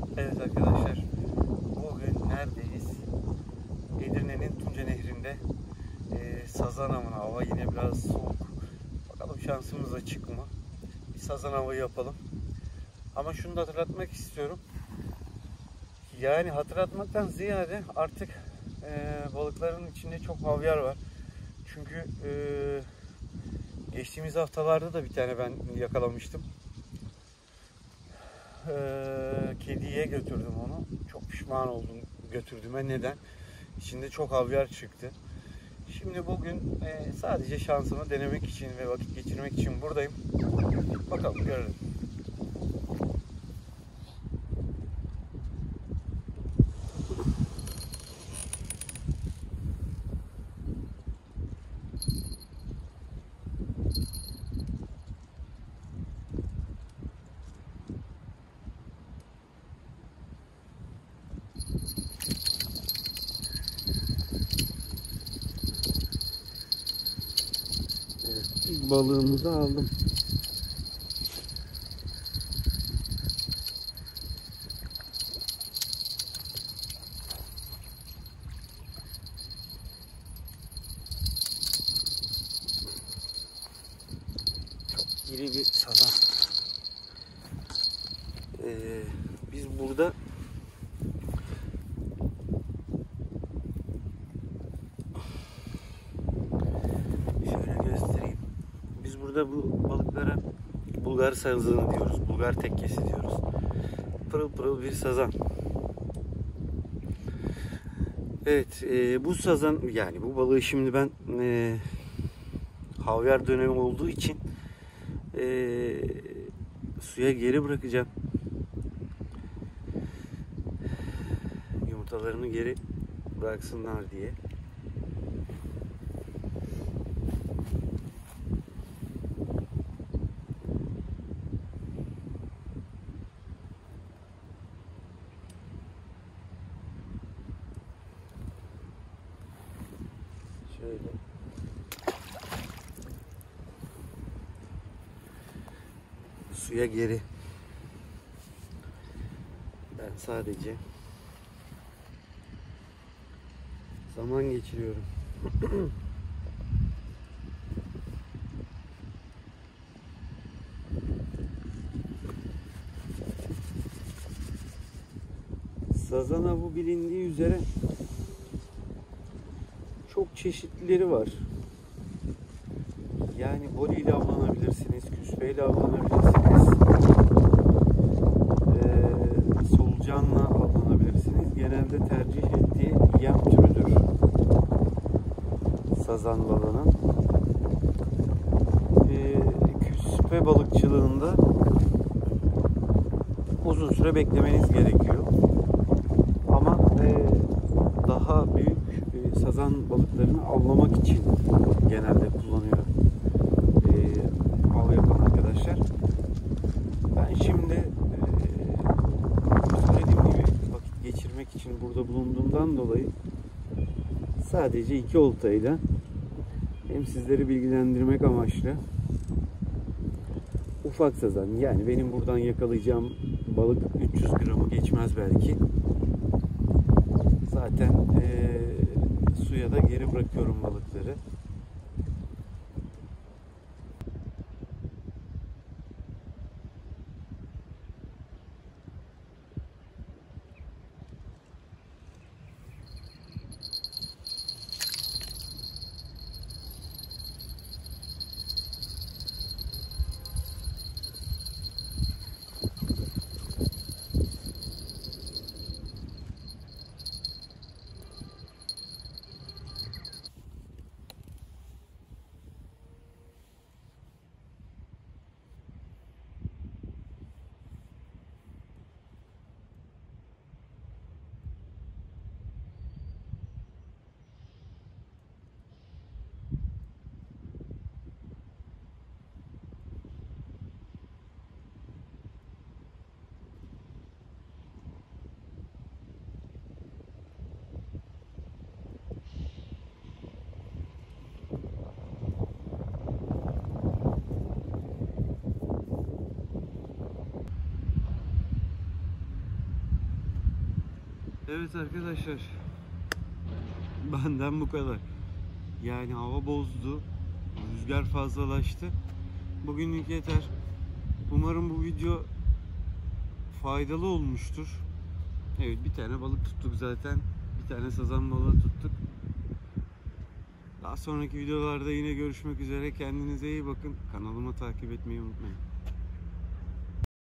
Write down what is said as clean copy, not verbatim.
Evet arkadaşlar, bugün neredeyiz? Edirne'nin Tunca Nehri'nde sazan avına. Hava yine biraz soğuk. Bakalım şansımız açık mı? Bir sazan avı yapalım. Ama şunu da hatırlatmak istiyorum. Yani hatırlatmaktan ziyade artık balıkların içinde çok havyar var. Çünkü geçtiğimiz haftalarda da bir tane ben yakalamıştım. Kediye götürdüm onu. Çok pişman oldum götürdüğüme. Neden? İçinde çok havyar çıktı. Şimdi bugün sadece şansımı denemek için ve vakit geçirmek için buradayım. Bakalım, görelim. Evet, ilk balığımızı aldım. Çok iri bir sazan. Biz burada şöyle göstereyim. Biz burada bu balıklara Bulgar sazanı diyoruz. Bulgar tekkesi diyoruz. Pırıl pırıl bir sazan. Evet, bu sazan, yani bu balığı şimdi ben havyar dönemi olduğu için suya geri bırakacağım. Yumurtalarını geri bıraksınlar diye. Şöyle. Suya geri. Ben sadece zaman geçiriyorum. Sazan avı bilindiği üzere çok çeşitlileri var. Yani boli ile avlanabilirsiniz, küspeyle avlanabilirsiniz, solucanla avlanabilirsiniz. Genelde tercih ettiği yem türüdür sazan balığının. Küspe balıkçılığında uzun süre beklemeniz gerekiyor. Ama daha büyük sazan balıklarını avlamak için genelde kullanıyor av yapan arkadaşlar. Ben şimdi söylediğim gibi vakit geçirmek için burada bulunduğumdan dolayı sadece 2 oltayla hem sizleri bilgilendirmek amaçlı ufak sazan, yani benim buradan yakalayacağım balık 300 gramı geçmez belki. Zaten suya da geri bırakıyorum balıkları. Evet arkadaşlar, benden bu kadar. Yani hava bozdu, rüzgar fazlalaştı. Bugünlük yeter. Umarım bu video faydalı olmuştur. Evet, bir tane balık tuttuk zaten. Bir tane sazan balığı tuttuk. Daha sonraki videolarda yine görüşmek üzere. Kendinize iyi bakın. Kanalıma takip etmeyi unutmayın.